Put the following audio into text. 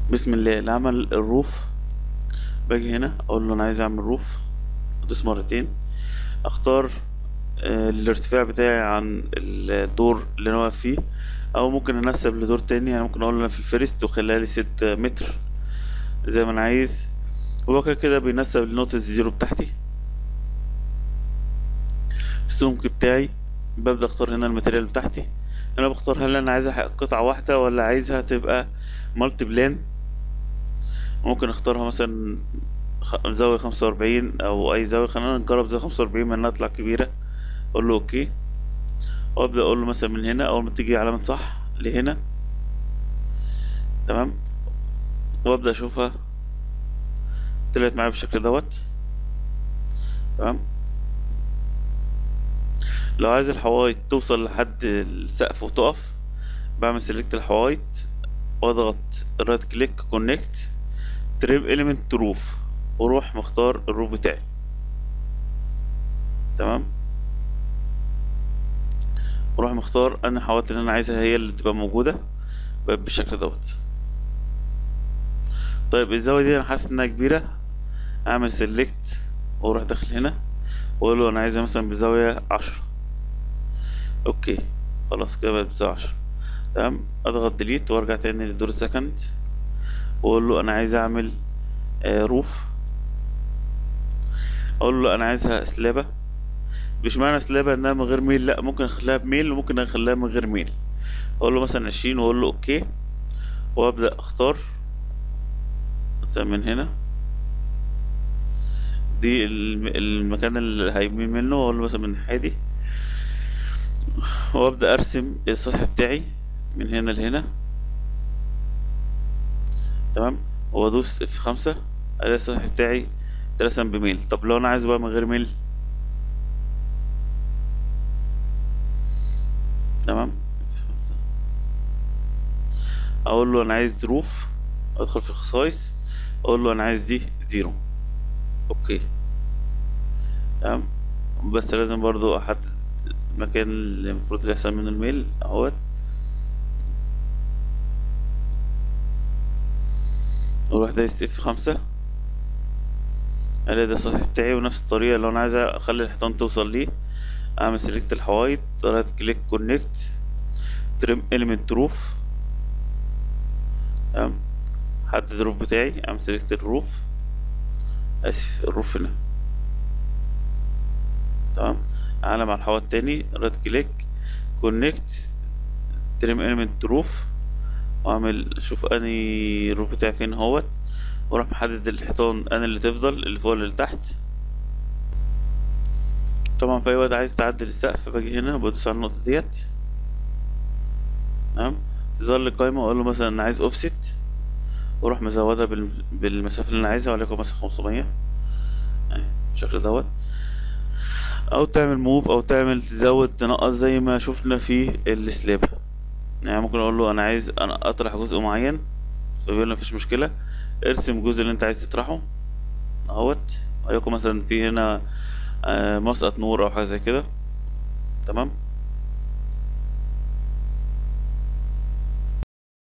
بسم الله. لعمل الروف، باجي هنا اقول له انا عايز اعمل روف، ادوس مرتين، اختار الارتفاع بتاعي عن الدور اللي انا واقف فيه، او ممكن انسب لدور تاني. يعني ممكن اقول له انا في الفيرست وخليها لي 6 متر زي ما انا عايز. هو كده كده بينسب لنقطة الزيرو بتاعتي. السمك بتاعي، ببدأ اختار هنا الماتيريال بتاعتي. هنا بختار هل انا عايزها قطعة واحدة ولا عايزها تبقى مالتي بلان. ممكن اختارها مثلا زاوية 45 أو أي زاوية. خلينا نجرب زاوية 45 من إنها تطلع كبيرة. أقول له أوكي، وأبدأ أقول له مثلا من هنا أول ما تيجي علامة صح لهنا، تمام، وأبدأ أشوفها طلعت معايا بالشكل دوت. تمام. لو عايز الحوايط توصل لحد السقف وتقف، بعمل سيلكت الحوايط وأضغط رايت كليك كونكت تريم إليمنت روف، وأروح مختار الروف بتاعي. تمام. وأروح مختار أنا الحوايط اللي أنا عايزها هي اللي تبقى موجودة بقت بالشكل دوت. طيب الزاوية دي أنا حاسس إنها كبيرة، أعمل سيلكت وأروح داخل هنا وأقول له أنا عايزها مثلا بزاوية 10. أوكي، خلاص كده بقت بزاوية 10. تمام. أضغط ديليت وأرجع تاني للدور السكند وأقول له أنا عايز أعمل روف. أقول له أنا عايزها سلابة. مش معنى سلابة إنها من غير ميل، لأ، ممكن أخليها بميل وممكن أخليها من غير ميل. أقول له مثلا 20 وأقول له أوكي، وأبدأ أختار مثلا من هنا دي المكان اللي هيميل منه، وأقول له مثلا من الناحية دي، وابدا ارسم السطح بتاعي من هنا لهنا. تمام. وادوس F5 الاقي السطح بتاعي اترسم بميل. طب لو انا عايزه بقى من غير ميل، تمام، F5 اقول له انا عايز ظروف، ادخل في الخصائص اقول له انا عايز دي 0. اوكي. تمام. بس لازم برضو احدد المكان اللي المفروض يحصل منه الميل اهوت، واروح دايس F5 الاقي ده السطح بتاعي. ونفس الطريقة لو انا عايز اخلي الحيطان توصل ليه، اعمل سيلكت الحوايط، رايت كليك كونكت تريم اليمنت روف. تمام. حدد الروف بتاعي، اعمل سيلكت الروف، اسف الروف هنا. تمام. اعلم على الحوايط تاني، رايت كليك كونكت تريم اليمنت روف، واعمل اشوف اني الروف بتاعي فين اهوت، واروح محدد الحيطان انا اللي تفضل اللي فوق اللي تحت. طبعا في اي وقت عايز تعدل السقف باجي هنا بدوس على النقطة ديت. تمام. تظهر لي قايمة واقول له مثلا انا عايز اوفست، واروح مزودها بالمسافة اللي انا عايزها، وليكن مثلا 500 بالشكل دوت. او تعمل موف او تعمل تزود تنقص زي ما شفنا في السلاب. يعني ممكن اقول له انا عايز انا اطرح جزء معين، فبيقول لي مفيش مشكلة، ارسم الجزء اللي انت عايز تطرحه اهوت، وليكن مثلا في هنا مسقط نور او حاجة زي كده. تمام.